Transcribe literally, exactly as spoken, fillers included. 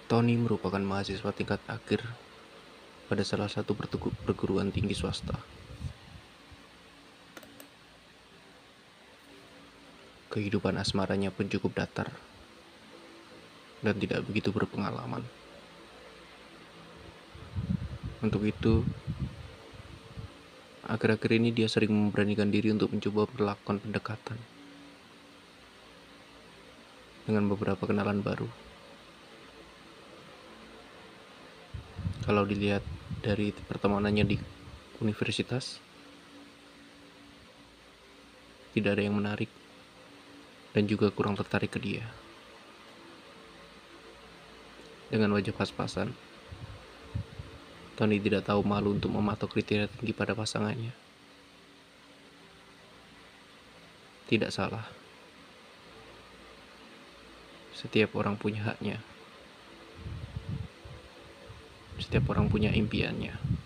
Tony merupakan mahasiswa tingkat akhir pada salah satu perguruan tinggi swasta. Kehidupan asmaranya pun cukup datar dan tidak begitu berpengalaman. Untuk itu, akhir-akhir ini dia sering memberanikan diri untuk mencoba melakukan pendekatan dengan beberapa kenalan baru. Kalau dilihat dari pertemanannya di universitas, tidak ada yang menarik dan juga kurang tertarik ke dia. Dengan wajah pas-pasan, Tony tidak tahu malu untuk mematok kriteria tinggi pada pasangannya. Tidak salah. Setiap orang punya haknya. Setiap orang punya impiannya.